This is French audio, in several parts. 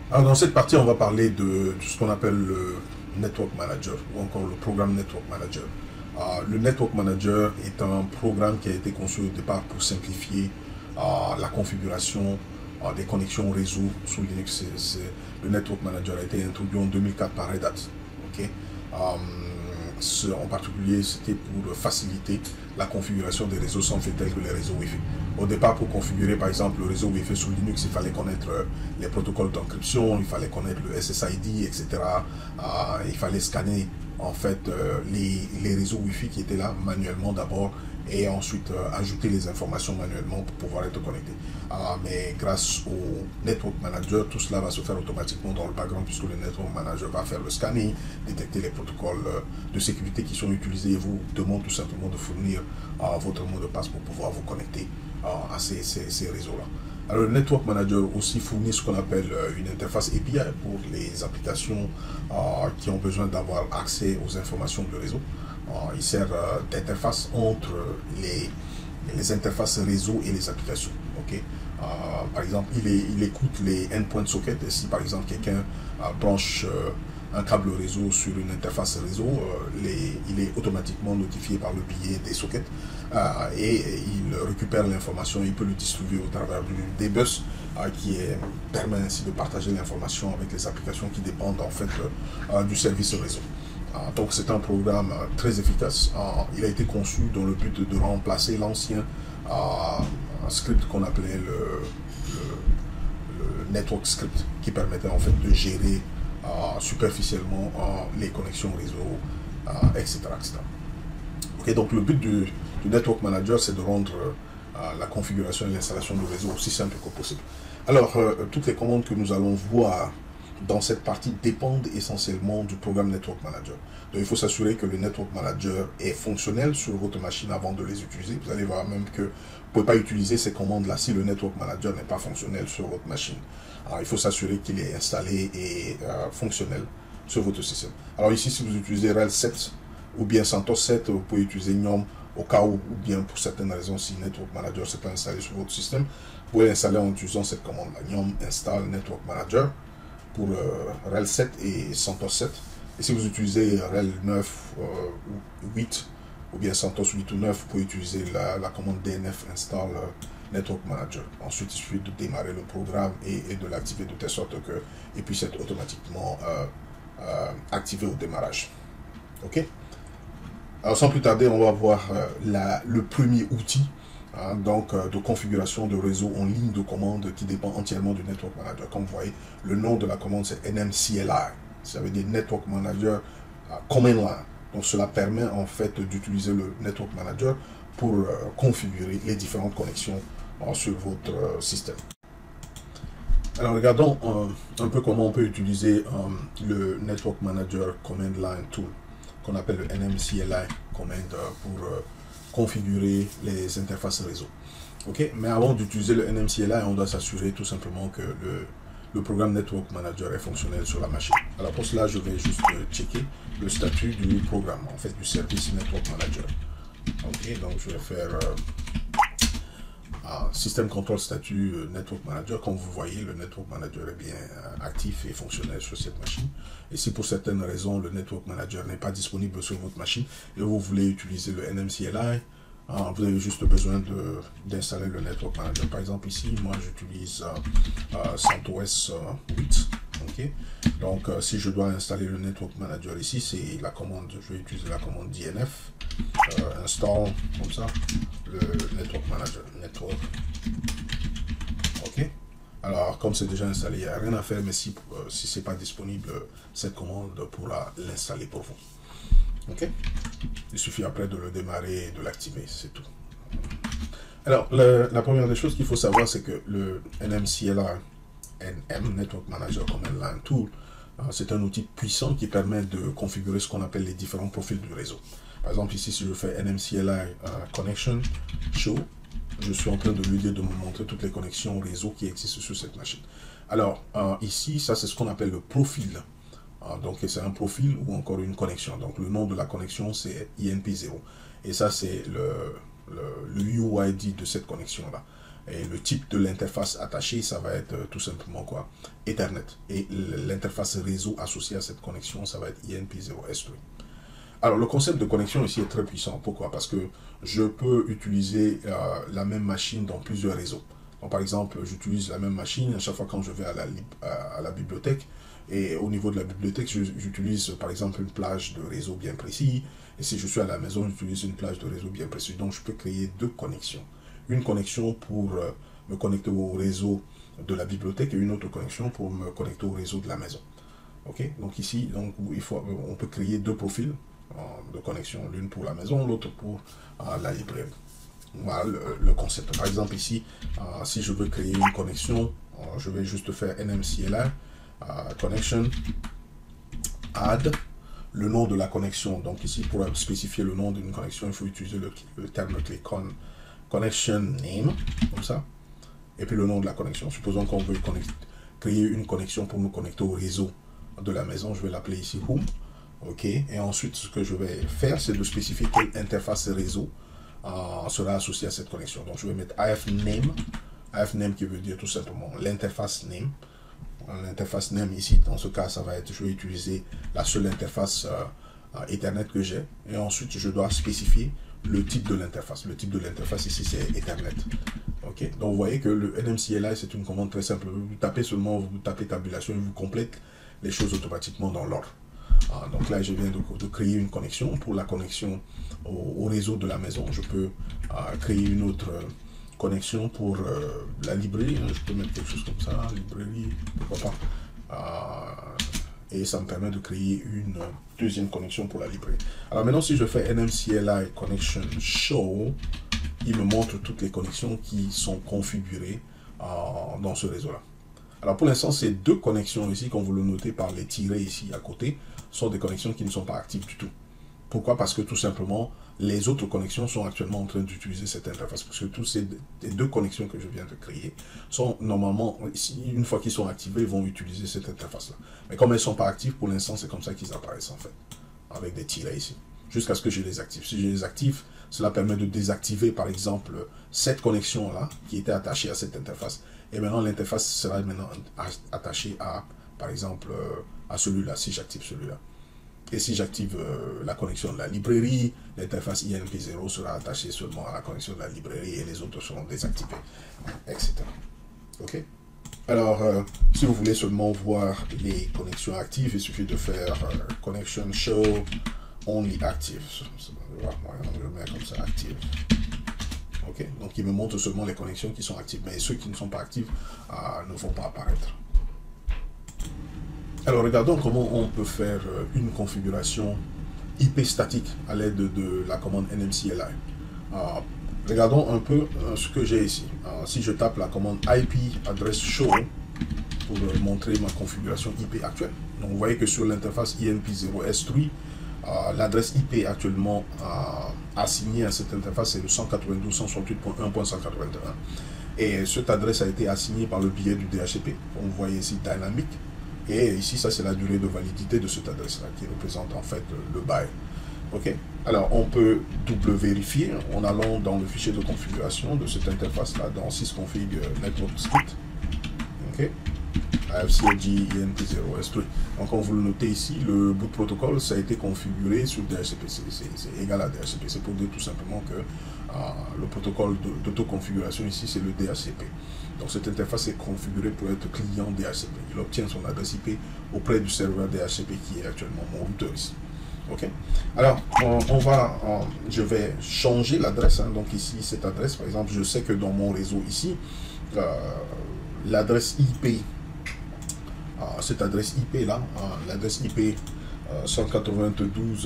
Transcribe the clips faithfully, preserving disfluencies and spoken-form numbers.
Alors dans cette partie, on va parler de, de ce qu'on appelle le Network Manager ou encore le programme Network Manager. Euh, le Network Manager est un programme qui a été conçu au départ pour simplifier euh, la configuration euh, des connexions réseau sous Linux. C'est, c'est, le Network Manager a été introduit en deux mille quatre par Red Hat. Okay? Euh, ce, en particulier, c'était pour faciliter la configuration des réseaux sans fil tels que les réseaux Wi-Fi. Au départ, pour configurer par exemple le réseau Wi-Fi sous Linux, il fallait connaître les protocoles d'encryption, il fallait connaître le S S I D, et cetera. Euh, il fallait scanner en fait euh, les, les réseaux Wi-Fi qui étaient là manuellement d'abord et ensuite euh, ajouter les informations manuellement pour pouvoir être connecté. Euh, mais grâce au Network Manager, tout cela va se faire automatiquement dans le background puisque le Network Manager va faire le scanning, détecter les protocoles euh, de sécurité qui sont utilisés et vous demande tout simplement de fournir euh, votre mot de passe pour pouvoir vous connecter euh, à ces, ces, ces réseaux-là. Alors le Network Manager aussi fournit ce qu'on appelle euh, une interface A P I pour les applications euh, qui ont besoin d'avoir accès aux informations du réseau. Euh, il sert euh, d'interface entre les, les interfaces réseau et les applications. Okay? Euh, par exemple, il, est, il écoute les endpoint sockets et si par exemple quelqu'un euh, branche euh, un câble réseau sur une interface réseau, euh, les, il est automatiquement notifié par le biais des sockets euh, et, et il récupère l'information, il peut le distribuer au travers du D bus euh, qui est, permet ainsi de partager l'information avec les applications qui dépendent en fait euh, du service réseau. Euh, donc c'est un programme euh, très efficace. Euh, il a été conçu dans le but de remplacer l'ancien euh, script qu'on appelait le, le, le network script qui permettait en fait de gérer Euh, superficiellement euh, les connexions réseau, euh, et cetera, et cetera. Okay, donc le but du, du Network Manager, c'est de rendre euh, la configuration et l'installation du réseau aussi simple que possible. Alors, euh, toutes les commandes que nous allons voir dans cette partie dépendent essentiellement du programme Network Manager. Donc, il faut s'assurer que le Network Manager est fonctionnel sur votre machine avant de les utiliser. Vous allez voir même que vous ne pouvez pas utiliser ces commandes-là si le Network Manager n'est pas fonctionnel sur votre machine. Alors, il faut s'assurer qu'il est installé et euh, fonctionnel sur votre système. Alors ici, si vous utilisez R H E L sept ou bien CentOS sept, vous pouvez utiliser Gnome au cas où, ou bien pour certaines raisons, si Network Manager n'est pas installé sur votre système, vous pouvez l'installer en utilisant cette commande-là, Gnome install Network Manager pour euh, R H E L sept et CentOS sept. Et si vous utilisez R H E L neuf euh, ou huit ou bien CentOS huit ou neuf, vous pouvez utiliser la, la commande D N F install euh, Network Manager. Ensuite, il suffit de démarrer le programme et, et de l'activer de telle sorte qu'il puisse être automatiquement euh, euh, activé au démarrage. Ok. Alors, sans plus tarder, on va voir euh, la, le premier outil hein, donc, euh, de configuration de réseau en ligne de commande qui dépend entièrement du Network Manager. Comme vous voyez, le nom de la commande, c'est N M C L I. Ça veut dire Network Manager uh, Command Line. Donc, cela permet en fait d'utiliser le Network Manager pour euh, configurer les différentes connexions sur votre euh, système. Alors regardons euh, un peu comment on peut utiliser euh, le Network Manager Command Line Tool qu'on appelle le N M C L I Command euh, pour euh, configurer les interfaces réseau. Ok, mais avant d'utiliser le N M C L I, on doit s'assurer tout simplement que le, le programme Network Manager est fonctionnel sur la machine. Alors pour cela, je vais juste euh, checker le statut du programme, en fait du service Network Manager. Ok, donc je vais faire euh, Uh, System Control Statut uh, Network Manager. Comme vous voyez, le Network Manager est bien uh, actif et fonctionnel sur cette machine. Et si pour certaines raisons, le Network Manager n'est pas disponible sur votre machine et vous voulez utiliser le N M C L I, uh, vous avez juste besoin d'installer le Network Manager. Par exemple, ici, moi, j'utilise uh, uh, CentOS uh, huit. Okay. Donc, uh, si je dois installer le Network Manager ici, c'est la commande, je vais utiliser la commande D N F. Euh, install comme ça le Network Manager Network. Ok, alors comme c'est déjà installé, il n'y a rien à faire, mais si, euh, si c'est pas disponible, cette commande pourra l'installer pour vous. Ok, il suffit après de le démarrer et de l'activer, c'est tout. Alors le, la première des choses qu'il faut savoir, c'est que le N M C L I N M Network Manager Command Line Tool, euh, c'est un outil puissant qui permet de configurer ce qu'on appelle les différents profils du réseau. Par exemple, ici, si je fais N M C L I uh, Connection Show, je suis en train de lui dire de me montrer toutes les connexions réseau qui existent sur cette machine. Alors, uh, ici, ça, c'est ce qu'on appelle le profil. Uh, donc, c'est un profil ou encore une connexion. Donc, le nom de la connexion, c'est I N P zéro. Et ça, c'est le, le, le U I D de cette connexion-là. Et le type de l'interface attachée, ça va être euh, tout simplement quoi? Ethernet. Et l'interface réseau associée à cette connexion, ça va être I N P zéro S trois. Alors, le concept de connexion ici est très puissant. Pourquoi? Parce que je peux utiliser euh, la même machine dans plusieurs réseaux. Donc, par exemple, j'utilise la même machine à chaque fois quand je vais à la, à la bibliothèque. Et au niveau de la bibliothèque, j'utilise par exemple une plage de réseau bien précis. Et si je suis à la maison, j'utilise une plage de réseau bien précis. Donc, je peux créer deux connexions. Une connexion pour euh, me connecter au réseau de la bibliothèque et une autre connexion pour me connecter au réseau de la maison. Ok? Donc ici, donc, il faut, on peut créer deux profils de connexion, l'une pour la maison, l'autre pour euh, la librairie. Voilà le, le concept. Par exemple ici, euh, si je veux créer une connexion, euh, je vais juste faire N M C L I, euh, connection, add, le nom de la connexion. Donc ici, pour spécifier le nom d'une connexion, il faut utiliser le, le terme clé con, connection name, comme ça, et puis le nom de la connexion. Supposons qu'on veut créer une connexion pour nous connecter au réseau de la maison, je vais l'appeler ici home. Ok, et ensuite ce que je vais faire, c'est de spécifier quelle interface réseau euh, sera associée à cette connexion. Donc je vais mettre I F name, I F name qui veut dire tout simplement l'interface name. L'interface name ici, dans ce cas, ça va être, je vais utiliser la seule interface euh, Ethernet que j'ai. Et ensuite, je dois spécifier le type de l'interface. Le type de l'interface ici, c'est Ethernet. Ok, donc vous voyez que le N M C L I, c'est une commande très simple. Vous tapez seulement, vous tapez tabulation et vous complète les choses automatiquement dans l'ordre. Ah, donc là, je viens de, de créer une connexion. Pour la connexion au, au réseau de la maison, je peux euh, créer une autre euh, connexion pour euh, la librairie. Je peux mettre quelque chose comme ça, librairie, pourquoi pas. Euh, et ça me permet de créer une deuxième connexion pour la librairie. Alors maintenant, si je fais N M C L I connection show, il me montre toutes les connexions qui sont configurées euh, dans ce réseau-là. Alors pour l'instant, ces deux connexions ici, comme vous le notez par les tirets ici à côté, sont des connexions qui ne sont pas actives du tout. Pourquoi? Parce que tout simplement, les autres connexions sont actuellement en train d'utiliser cette interface. Parce que toutes ces les deux connexions que je viens de créer sont normalement, une fois qu'ils sont activés, ils vont utiliser cette interface-là. Mais comme elles ne sont pas actives, pour l'instant, c'est comme ça qu'ils apparaissent en fait, avec des tirets ici, jusqu'à ce que je les active. Si je les active, cela permet de désactiver, par exemple, cette connexion-là, qui était attachée à cette interface. Et maintenant, l'interface sera maintenant attachée à, par exemple, à celui-là, si j'active celui-là. Et si j'active euh, la connexion de la librairie, l'interface I N P zéro sera attachée seulement à la connexion de la librairie et les autres seront désactivés, et cetera. Ok? Alors, euh, si vous voulez seulement voir les connexions actives, il suffit de faire euh, connection show only active. Je mets comme ça, active. Ok? Donc, il me montre seulement les connexions qui sont actives, mais ceux qui ne sont pas actifs euh, ne vont pas apparaître. Alors, regardons comment on peut faire une configuration I P statique à l'aide de la commande N M C L I. Euh, regardons un peu euh, ce que j'ai ici. Euh, si je tape la commande I P address show pour euh, montrer ma configuration I P actuelle. Donc, vous voyez que sur l'interface I N P zéro S trois, euh, l'adresse I P actuellement euh, assignée à cette interface c'est le cent quatre-vingt-douze point cent soixante-huit point un point cent quatre-vingt-un. Et cette adresse a été assignée par le biais du D H C P. Donc, vous voyez ici dynamique. Et ici, ça, c'est la durée de validité de cette adresse-là, qui représente en fait le bail. OK? Alors, on peut double vérifier en allant dans le fichier de configuration de cette interface-là, dans sysconfig network script. OK? I F C L G I N P zéro S trois. Donc, comme vous le notez ici, le boot protocol, ça a été configuré sur D H C P. C'est égal à D H C P. C'est pour dire tout simplement que euh, le protocole d'autoconfiguration ici, c'est le D H C P. Donc, cette interface est configurée pour être client D H C P. Il obtient son adresse I P auprès du serveur D H C P qui est actuellement mon routeur ici. OK? Alors, on, on va, on, je vais changer l'adresse. Hein. Donc, ici, cette adresse, par exemple, je sais que dans mon réseau ici, euh, l'adresse I P, euh, cette adresse I P là, euh, l'adresse I P euh, cent quatre-vingt-douze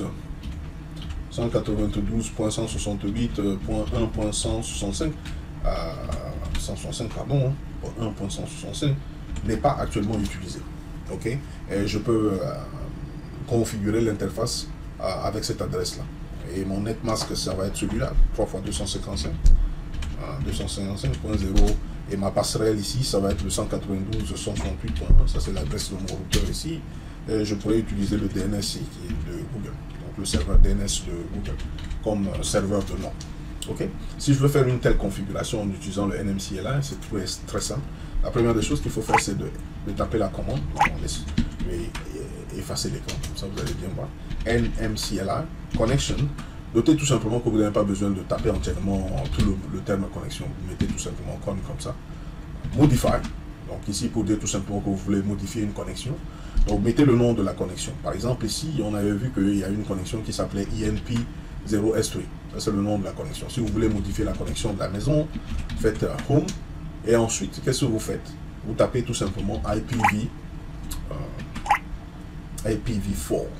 point cent soixante-huit point un point cent soixante-cinq, euh, cent soixante-cinq, pardon, un point cent soixante-cinq n'est pas actuellement utilisé. OK? Et je peux euh, configurer l'interface euh, avec cette adresse-là. Et mon netmask, ça va être celui-là, trois fois deux cent cinquante-cinq, euh, deux cent cinquante-cinq point zéro. Et ma passerelle ici, ça va être le cent quatre-vingt-douze point cent soixante-huit point un. Ça, c'est l'adresse de mon routeur ici. Et je pourrais utiliser le D N S qui est de Google. Donc, le serveur D N S de Google comme serveur de nom. Ok. Si je veux faire une telle configuration en utilisant le N M C L I, c'est très, très simple. La première des choses qu'il faut faire, c'est de, de taper la commande. On laisse, je vais effacer l'écran, comme ça vous allez bien voir. N M C L I, connection. Notez tout simplement que vous n'avez pas besoin de taper entièrement tout le, le terme connexion. Vous mettez tout simplement con comme ça. Modify. Donc ici, pour dire tout simplement que vous voulez modifier une connexion. Donc mettez le nom de la connexion. Par exemple, ici, on avait vu qu'il y a une connexion qui s'appelait I N P zéro S trois. Ça, c'est le nom de la connexion. Si vous voulez modifier la connexion de la maison, faites uh, Home. Et ensuite, qu'est-ce que vous faites? Vous tapez tout simplement I P v uh, I P v quatre.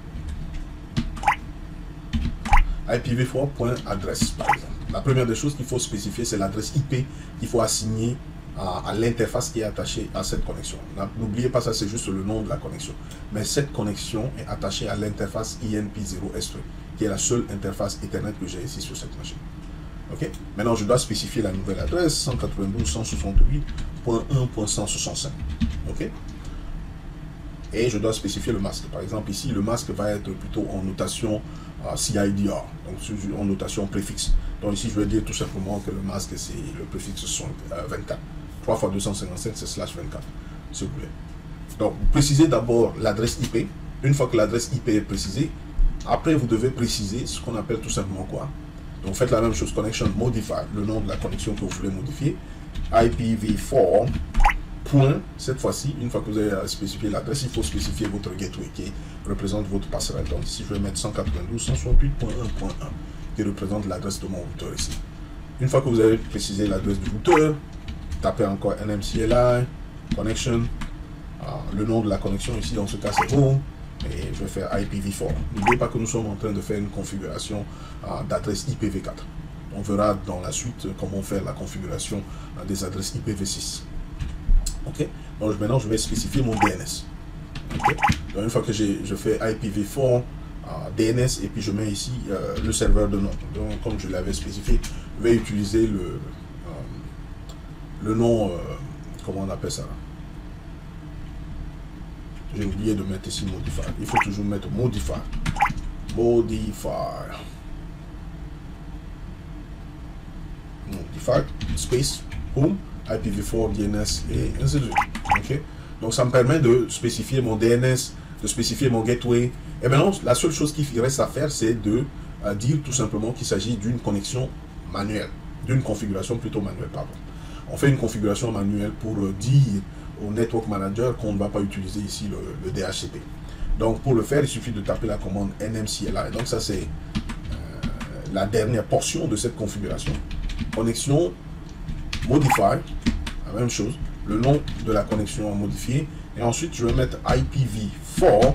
I P v quatre.adresse, par exemple. La première des choses qu'il faut spécifier, c'est l'adresse I P qu'il faut assigner à, à l'interface qui est attachée à cette connexion. N'oubliez pas, ça c'est juste le nom de la connexion. Mais cette connexion est attachée à l'interface I N P zéro S trois, qui est la seule interface Ethernet que j'ai ici sur cette machine. Ok. Maintenant, je dois spécifier la nouvelle adresse, cent quatre-vingt-douze point cent soixante-huit point un point cent soixante-cinq. Ok. Et je dois spécifier le masque. Par exemple, ici, le masque va être plutôt en notation uh, C I D R, donc en notation préfixe. Donc ici, je vais dire tout simplement que le masque, c'est le préfixe vingt-quatre. trois fois deux cent cinquante-cinq, c'est slash vingt-quatre, si vous voulez. Donc, précisez d'abord l'adresse I P. Une fois que l'adresse I P est précisée, après, vous devez préciser ce qu'on appelle tout simplement quoi. Donc, faites la même chose, connection modify, le nom de la connexion que vous voulez modifier. I P v quatre. Point, cette fois-ci, une fois que vous avez spécifié l'adresse, il faut spécifier votre gateway qui représente votre passerelle. Donc ici, je vais mettre cent quatre-vingt-douze point cent soixante-huit point un point un qui représente l'adresse de mon routeur ici. Une fois que vous avez précisé l'adresse du routeur, tapez encore N M C L I, connection, ah, le nom de la connexion ici, dans ce cas, c'est home, et je vais faire I P v quatre. N'oubliez pas que nous sommes en train de faire une configuration ah, d'adresse I P v quatre. On verra dans la suite comment faire la configuration ah, des adresses I P v six. Ok, donc maintenant je vais spécifier mon D N S. Okay. Donc une fois que je fais I P v quatre, uh, D N S, et puis je mets ici euh, le serveur de nom. Donc comme je l'avais spécifié, je vais utiliser le, euh, le nom, euh, comment on appelle ça? J'ai oublié de mettre ici Modify. Il faut toujours mettre Modify. Modify. Modify, space, home. I P v quatre, D N S et ainsi de suite. Okay. Donc ça me permet de spécifier mon D N S, de spécifier mon gateway. Et maintenant, la seule chose qu'il reste à faire, c'est de euh, dire tout simplement qu'il s'agit d'une connexion manuelle, d'une configuration plutôt manuelle, pardon. On fait une configuration manuelle pour euh, dire au Network Manager qu'on ne va pas utiliser ici le, le D H C P. Donc pour le faire, il suffit de taper la commande N M C L I. Donc ça c'est euh, la dernière portion de cette configuration. Connexion modify, la même chose, le nom de la connexion modifié, et ensuite je vais mettre I P v quatre,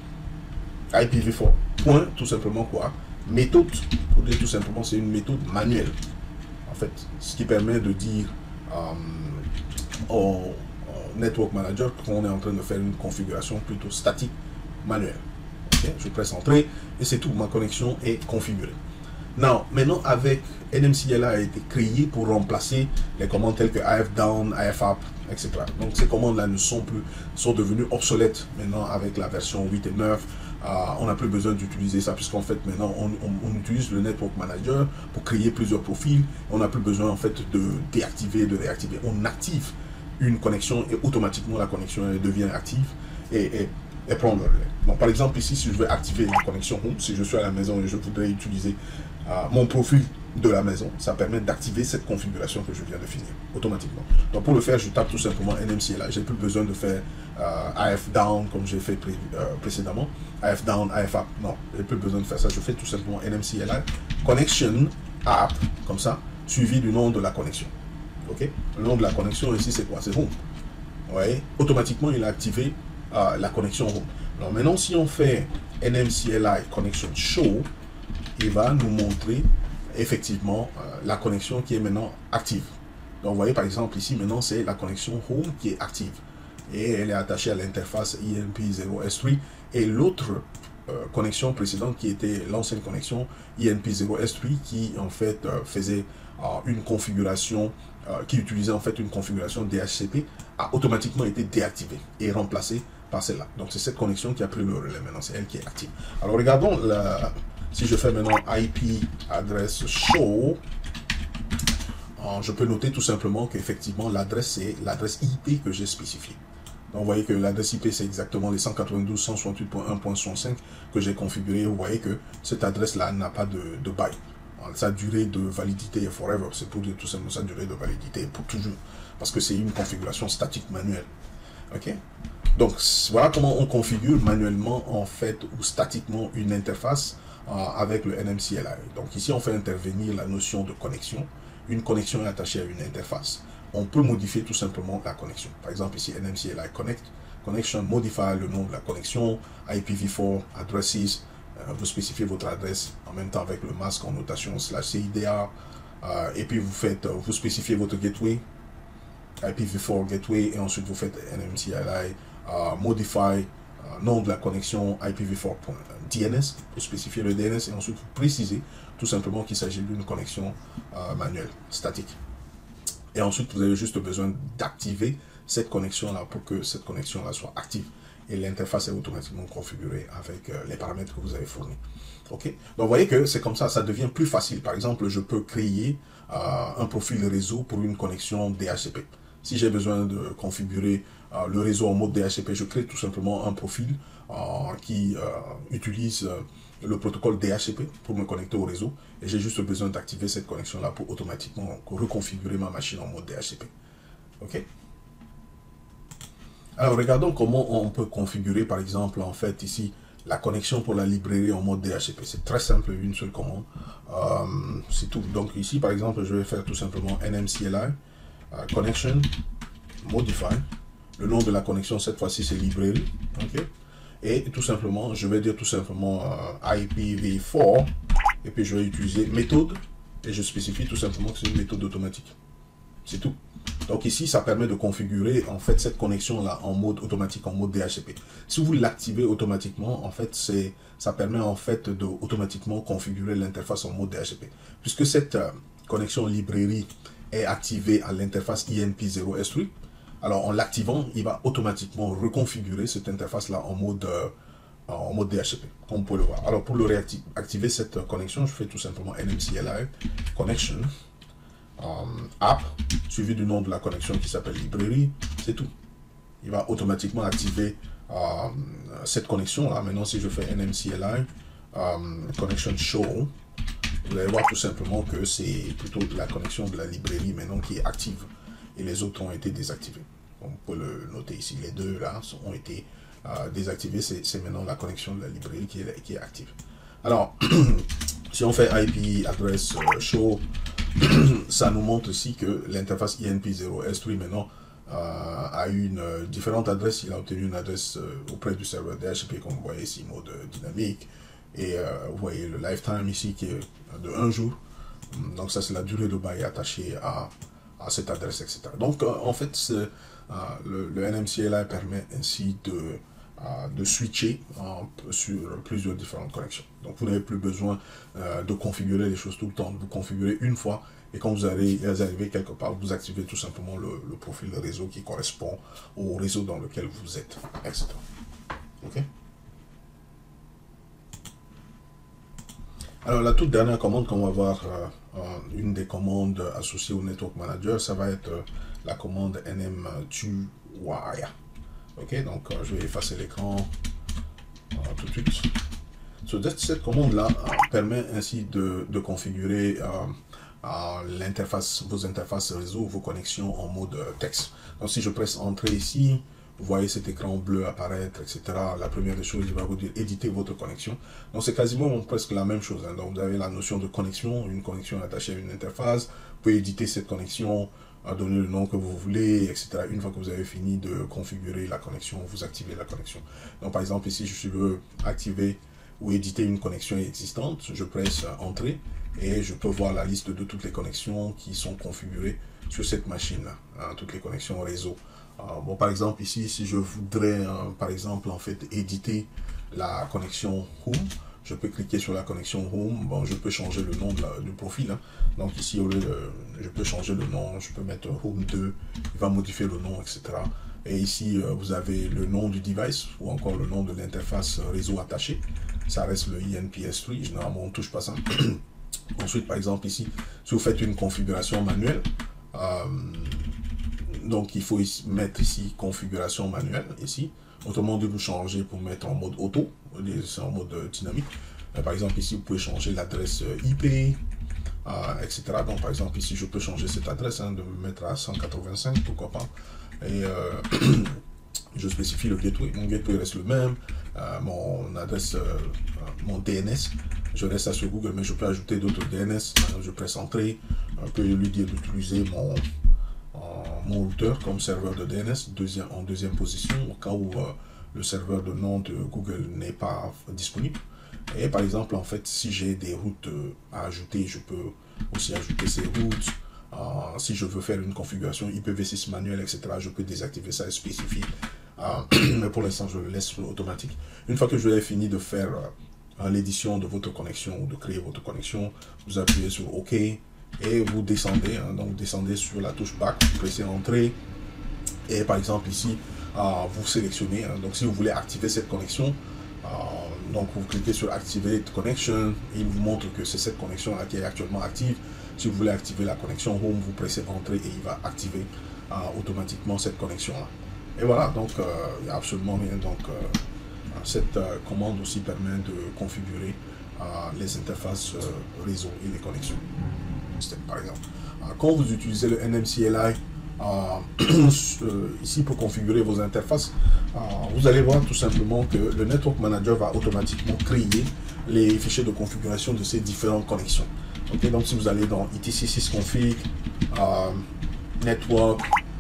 I P v quatre, point, tout simplement quoi, méthode, pour dire tout simplement, c'est une méthode manuelle, en fait, ce qui permet de dire euh, au, au Network Manager qu'on est en train de faire une configuration plutôt statique manuelle. Okay? Je presse Entrée, et c'est tout, ma connexion est configurée. Non, maintenant avec N M C L I a été créé pour remplacer les commandes telles que I F down, I F up, et cetera. Donc ces commandes-là ne sont plus, sont devenues obsolètes maintenant avec la version huit et neuf. Euh, on n'a plus besoin d'utiliser ça puisqu'en fait maintenant on, on, on utilise le Network Manager pour créer plusieurs profils. On n'a plus besoin en fait de déactiver, de réactiver. On active une connexion et automatiquement la connexion devient active et, et, et prend le relais. Donc par exemple ici, si je veux activer la connexion home, si je suis à la maison et je voudrais utiliser Uh, mon profil de la maison, ça permet d'activer cette configuration que je viens de finir automatiquement. Donc pour le faire, je tape tout simplement N M C L I. J'ai plus besoin de faire uh, I F down comme j'ai fait pré euh, précédemment. I F down, I F up. Non, j'ai plus besoin de faire ça. Je fais tout simplement N M C L I connection app comme ça, suivi du nom de la connexion. Ok. Le nom de la connexion ici c'est quoi? C'est home. Vous voyez, automatiquement il a activé uh, la connexion home. Alors maintenant si on fait N M C L I connection show, il va nous montrer effectivement euh, la connexion qui est maintenant active. Donc vous voyez par exemple ici maintenant c'est la connexion home qui est active et elle est attachée à l'interface I N P zéro S trois et l'autre euh, connexion précédente qui était l'ancienne connexion I N P zéro S trois qui en fait euh, faisait euh, une configuration euh, qui utilisait en fait une configuration D H C P a automatiquement été déactivée et remplacée par celle-là. Donc c'est cette connexion qui a pris le relais maintenant, c'est elle qui est active. Alors regardons la Si je fais maintenant I P adresse show, je peux noter tout simplement qu'effectivement l'adresse c'est l'adresse I P que j'ai spécifiée. Donc vous voyez que l'adresse I P c'est exactement les cent quatre-vingt-douze point cent soixante-huit point un point soixante-cinq que j'ai configuré. Vous voyez que cette adresse là n'a pas de, de bail. Sa durée de validité est forever, c'est pour dire tout simplement sa durée de validité pour toujours, parce que c'est une configuration statique manuelle. Ok, donc voilà comment on configure manuellement en fait ou statiquement une interface euh, avec le N M C L I. Donc ici on fait intervenir la notion de connexion. Une connexion est attachée à une interface. On peut modifier tout simplement la connexion. Par exemple ici N M C L I connect, connection, modify le nom de la connexion, I P v four addresses. Vous spécifiez votre adresse en même temps avec le masque en notation slash C I D A euh, et puis vous faites vous spécifiez votre gateway I P v four gateway et ensuite vous faites N M C L I euh, modify euh, nom de la connexion I P v four D N S, vous spécifiez le D N S et ensuite vous précisez tout simplement qu'il s'agit d'une connexion euh, manuelle statique et ensuite vous avez juste besoin d'activer cette connexion là pour que cette connexion là soit active. Et l'interface est automatiquement configurée avec euh, les paramètres que vous avez fournis. Ok, donc vous voyez que c'est comme ça, ça devient plus facile. Par exemple, je peux créer euh, un profil réseau pour une connexion D H C P. Si j'ai besoin de configurer euh, le réseau en mode D H C P, je crée tout simplement un profil euh, qui euh, utilise euh, le protocole D H C P pour me connecter au réseau. Et j'ai juste besoin d'activer cette connexion-là pour automatiquement reconfigurer ma machine en mode D H C P. Ok. Alors, regardons comment on peut configurer, par exemple, en fait, ici, la connexion pour la librairie en mode D H C P. C'est très simple, une seule commande. Euh, c'est tout. Donc, ici, par exemple, je vais faire tout simplement N M C L I, uh, connection, modify. Le nom de la connexion, cette fois-ci, c'est librairie. OK? Et tout simplement, je vais dire tout simplement uh, I P v four. Et puis, je vais utiliser méthode. Et je spécifie tout simplement que c'est une méthode automatique. C'est tout. Donc ici, ça permet de configurer en fait cette connexion-là en mode automatique, en mode D H C P. Si vous l'activez automatiquement, en fait, c'est ça permet en fait de automatiquement configurer l'interface en mode D H C P. Puisque cette euh, connexion librairie est activée à l'interface I N P zéro S trois, alors en l'activant, il va automatiquement reconfigurer cette interface-là en mode euh, en mode D H C P, comme vous pouvez le voir. Alors pour le réactiver cette connexion, je fais tout simplement N M C L I connection. Um, app, suivi du nom de la connexion qui s'appelle librairie, c'est tout. Il va automatiquement activer um, cette connexion là. Maintenant, si je fais N M C L I um, connection show, vous allez voir tout simplement que c'est plutôt la connexion de la librairie maintenant qui est active et les autres ont été désactivés. Donc, on peut le noter ici, les deux là ont été uh, désactivés. C'est maintenant la connexion de la librairie qui est, qui est active. Alors, si on fait I P address uh, show, ça nous montre aussi que l'interface I N P zéro S trois maintenant euh, a une euh, différente adresse. Il a obtenu une adresse euh, auprès du serveur D H C P, comme vous voyez ici, mode euh, dynamique. Et euh, vous voyez le lifetime ici qui est de un jour. Donc ça, c'est la durée de bail attachée à, à cette adresse, et cetera. Donc euh, en fait, euh, le, le N M C L I permet ainsi de de switcher en, sur plusieurs différentes connexions. Donc vous n'avez plus besoin euh, de configurer les choses tout le temps. Vous configurez une fois et quand vous allez vous arrivez quelque part, vous activez tout simplement le, le profil de réseau qui correspond au réseau dans lequel vous êtes, et cetera. Ok. Alors la toute dernière commande qu'on va voir, euh, euh, une des commandes associées au Network Manager, ça va être euh, la commande N M two Y. Ok, donc euh, je vais effacer l'écran euh, tout de suite. So, cette commande-là euh, permet ainsi de, de configurer euh, euh, l'interface, vos interfaces réseau, vos connexions en mode euh, texte. Donc si je presse Entrée ici, vous voyez cet écran bleu apparaître, et cetera. La première des choses, il va vous dire éditer votre connexion. Donc c'est quasiment presque la même chose. Hein. Donc vous avez la notion de connexion, une connexion attachée à une interface. Vous pouvez éditer cette connexion, à donner le nom que vous voulez, et cetera. Une fois que vous avez fini de configurer la connexion, vous activez la connexion. Donc par exemple ici, je veux activer ou éditer une connexion existante, je presse Entrée et je peux voir la liste de toutes les connexions qui sont configurées sur cette machine-là, hein, toutes les connexions réseau. Euh, bon, par exemple ici, si je voudrais, euh, par exemple, en fait, éditer la connexion Home, je peux cliquer sur la connexion Home, bon, je peux changer le nom de la, du profil. Hein. Donc ici, au lieu de, je peux changer le nom, je peux mettre Home deux, il va modifier le nom, et cetera. Et ici, euh, vous avez le nom du device ou encore le nom de l'interface réseau attaché. ça reste le I N P S trois. Généralement, on ne touche pas ça. Ensuite, par exemple, ici, si vous faites une configuration manuelle, euh, donc il faut ici, mettre ici configuration manuelle, ici. Autrement dit, vous changez pour mettre en mode auto, c'est en mode euh, dynamique. Euh, par exemple, ici, vous pouvez changer l'adresse euh, I P, euh, et cetera. Donc, par exemple, ici, je peux changer cette adresse, hein, de me mettre à cent quatre-vingt-cinq, pourquoi pas. Et euh, je spécifie le gateway. Mon gateway reste le même. Euh, mon adresse, euh, mon D N S, je reste sur Google, mais je peux ajouter d'autres D N S. Euh, je presse entrée. Je peux lui dire d'utiliser mon, euh, mon routeur comme serveur de D N S deuxième, en deuxième position, au cas où euh, le serveur de nom de Google n'est pas disponible. Et par exemple, en fait, si j'ai des routes euh, à ajouter, je peux aussi ajouter ces routes. Euh, si je veux faire une configuration I P v six manuelle, et cetera, je peux désactiver ça et spécifier. Euh, mais pour l'instant, je le laisse automatique. Une fois que je l'ai fini de faire euh, l'édition de votre connexion ou de créer votre connexion, vous appuyez sur OK et vous descendez. Hein, donc, vous descendez sur la touche Back, vous pressez Entrée. Et par exemple, ici, euh, vous sélectionnez. Hein, donc, si vous voulez activer cette connexion, euh, donc vous cliquez sur Activate Connection. Et il vous montre que c'est cette connexion-là qui est actuellement active. Si vous voulez activer la connexion Home, vous pressez Entrée et il va activer euh, automatiquement cette connexion-là. Et voilà, donc euh, il n'y a absolument rien. Donc euh, cette euh, commande aussi permet de configurer euh, les interfaces euh, réseau et les connexions. Par exemple, euh, quand vous utilisez le N M C L I euh, ici pour configurer vos interfaces, euh, vous allez voir tout simplement que le Network Manager va automatiquement créer les fichiers de configuration de ces différentes connexions. Okay, donc si vous allez dans I T C six config, euh, network,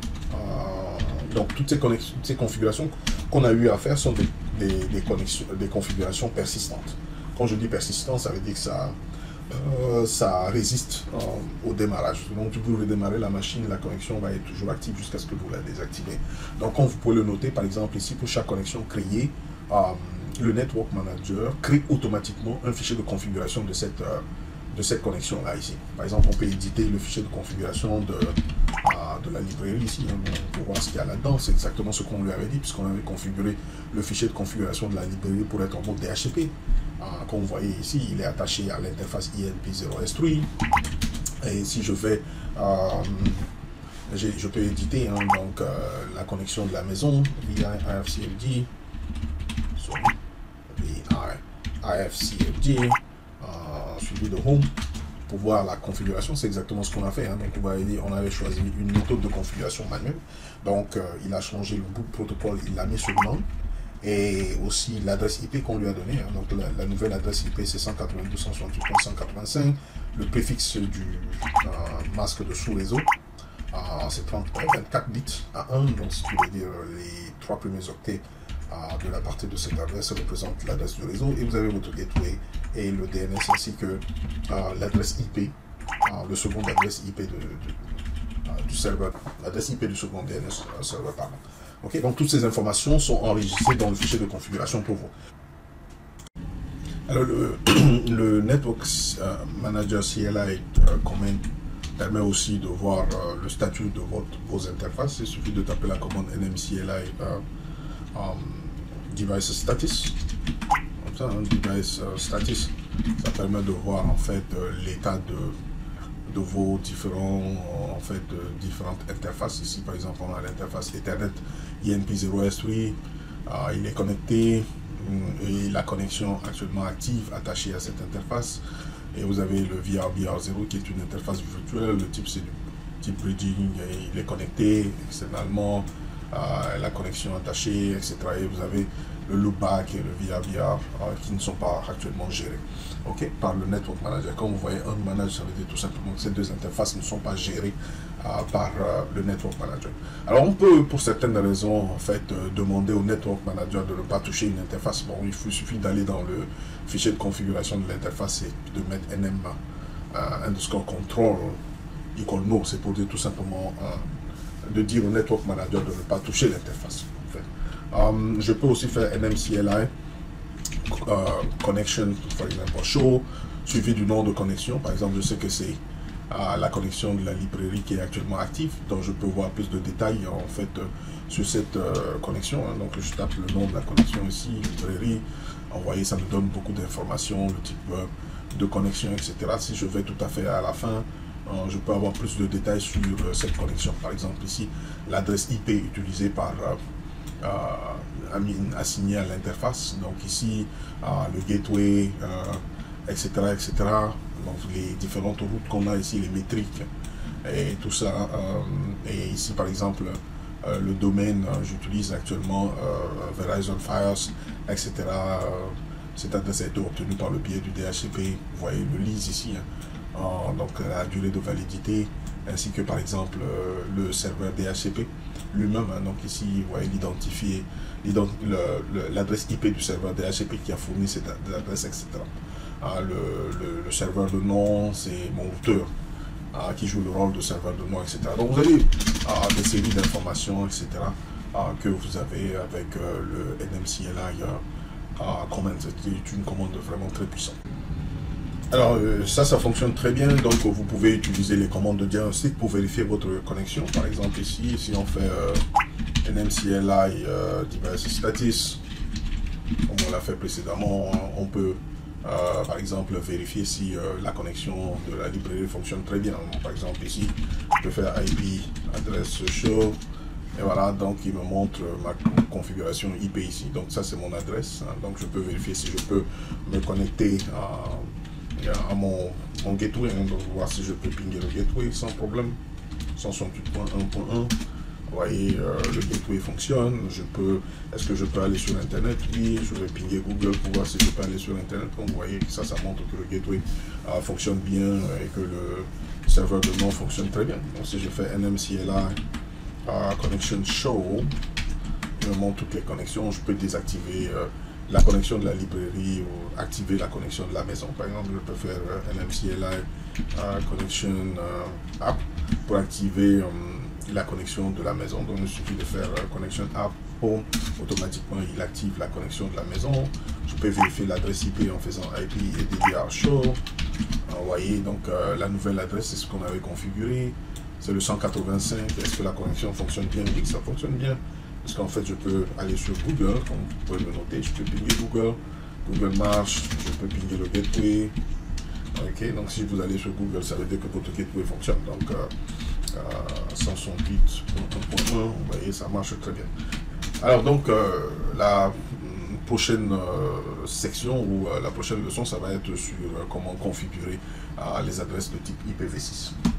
euh, donc toutes ces, ces configurations qu'on a eu à faire sont des, des, des, connexions, des configurations persistantes. Quand je dis persistant, ça veut dire que ça, euh, ça résiste euh, au démarrage. Donc vous redémarrer la machine, la connexion va être toujours active jusqu'à ce que vous la désactivez. Donc comme vous pouvez le noter, par exemple ici pour chaque connexion créée, euh, le Network Manager crée automatiquement un fichier de configuration de cette euh, de cette connexion là ici. Par exemple, on peut éditer le fichier de configuration de, euh, de la librairie ici, hein, pour voir ce qu'il y a là-dedans. C'est exactement ce qu'on lui avait dit, puisqu'on avait configuré le fichier de configuration de la librairie pour être en mode D H C P. Euh, comme vous voyez ici, il est attaché à l'interface I N P zéro S trois. Et si je fais, euh, je peux éditer hein, donc, euh, la connexion de la maison via I F C F D, sorry, I F C F D, suivi de Home pour voir la configuration. C'est exactement ce qu'on a fait. Hein. Donc, on, va aider, on avait choisi une méthode de configuration manuelle. Donc, euh, il a changé le boot protocole, il l'a mis sur le nom et aussi l'adresse I P qu'on lui a donné. Hein. Donc, la, la nouvelle adresse I P, c'est cent quatre-vingt-deux point cent soixante-huit point cent quatre-vingt-cinq. Le préfixe du euh, masque de sous-réseau, euh, c'est vingt-quatre bits à un. Donc, ce qui veut dire les trois premiers octets de la partie de cette adresse représente l'adresse du réseau et vous avez votre gateway et le D N S ainsi que euh, l'adresse I P, euh, le second adresse I P de, de, euh, du serveur, l'adresse I P du second D N S euh, serveur, pardon. Ok, donc toutes ces informations sont enregistrées dans le fichier de configuration pour vous. Alors le, le Network euh, Manager C L I euh, command permet aussi de voir euh, le statut de votre, vos interfaces. Il suffit de taper la commande N M C L I euh, um, device status, comme ça, hein, device uh, status, ça permet de voir en fait euh, l'état de, de vos différents, en fait, euh, différentes interfaces. Ici, par exemple, on a l'interface Ethernet I N P zéro S trois, euh, il est connecté et la connexion actuellement active attachée à cette interface. Et vous avez le V R B R zéro qui est une interface virtuelle, le type c'est du type bridging, et il est connecté externellement. Euh, la connexion attachée, et cetera. Et vous avez le loopback et le V R B R euh, qui ne sont pas actuellement gérés okay, par le Network Manager. Comme vous voyez, un manager, ça veut dire tout simplement que ces deux interfaces ne sont pas gérées euh, par euh, le Network Manager. Alors, on peut, pour certaines raisons, en fait, euh, demander au Network Manager de ne pas toucher une interface. Bon, il, faut, il suffit d'aller dans le fichier de configuration de l'interface et de mettre N M euh, underscore control equal no. C'est pour dire tout simplement euh, de dire au Network Manager de ne pas toucher l'interface. En fait. um, je peux aussi faire N M C L I, uh, connection, par exemple, show, suivi du nom de connexion. Par exemple, je sais que c'est à la connexion de la librairie qui est actuellement active. Donc je peux voir plus de détails en fait euh, sur cette euh, connexion. Hein. Donc je tape le nom de la connexion ici, librairie. Vous voyez, ça me donne beaucoup d'informations, le type euh, de connexion, et cetera. Si je vais tout à fait à la fin, euh, je peux avoir plus de détails sur euh, cette connexion. Par exemple ici, l'adresse I P utilisée par euh, euh, assignée à l'interface. Donc ici, euh, le gateway, euh, et cetera, et cetera. Donc les différentes routes qu'on a ici, les métriques et tout ça. Euh, et ici, par exemple, euh, le domaine, euh, j'utilise actuellement euh, Verizon Fios, et cetera. Euh, cette adresse a été obtenue par le biais du D H C P. Vous voyez le lease ici. Hein. Euh, donc la durée de validité, ainsi que par exemple euh, le serveur D H C P lui-même. Hein. Donc ici, vous voyez l'identifier, l'adresse I P du serveur D H C P qui a fourni cette adresse, et cetera. Ah, le, le, le serveur de nom, c'est mon routeur ah, qui joue le rôle de serveur de nom, et cetera. Donc vous avez ah, des séries d'informations, et cetera ah, que vous avez avec euh, le N M C L I ah, command. C'est une commande vraiment très puissante. Alors euh, ça, ça fonctionne très bien. Donc vous pouvez utiliser les commandes de diagnostic pour vérifier votre connexion. Par exemple ici, si on fait euh, N M C L I euh, device status, comme on l'a fait précédemment, on peut Euh, par exemple, vérifier si euh, la connexion de la librairie fonctionne très bien. Par exemple, ici, je peux faire I P adresse show. Et voilà, donc il me montre ma configuration I P ici. Donc ça, c'est mon adresse. Hein. Donc je peux vérifier si je peux me connecter à, à mon, mon gateway. Hein. Donc voir si je peux pinguer le gateway sans problème. cent soixante-huit point un point un. Vous voyez, euh, le gateway fonctionne. Je peux, est-ce que je peux aller sur Internet? Oui, je vais pinguer Google pour voir si je peux aller sur Internet. Donc, vous voyez, ça, ça montre que le gateway euh, fonctionne bien et que le serveur de nom fonctionne très bien. Donc, si je fais N M C L I uh, Connection Show, il me montre toutes les connexions. Je peux désactiver euh, la connexion de la librairie ou activer la connexion de la maison. Par exemple, je peux faire euh, N M C L I uh, Connection uh, App pour activer um, la connexion de la maison. Donc il suffit de faire euh, connection app home, automatiquement il active la connexion de la maison. Je peux vérifier l'adresse I P en faisant I P et D D R show. Euh, vous voyez, donc euh, la nouvelle adresse, c'est ce qu'on avait configuré, c'est le cent quatre-vingt-cinq. Est-ce que la connexion fonctionne bien? Oui, ça fonctionne bien, parce qu'en fait je peux aller sur Google, comme vous pouvez le noter, je peux pinguer Google, Google marche, je peux pinguer le gateway. Ok, donc si vous allez sur Google, ça veut dire que votre gateway fonctionne. Donc euh, Euh, cent soixante-huit point un point un, vous voyez, ça marche très bien. Alors donc euh, la prochaine euh, section ou euh, la prochaine leçon, ça va être sur euh, comment configurer euh, les adresses de type I P v six.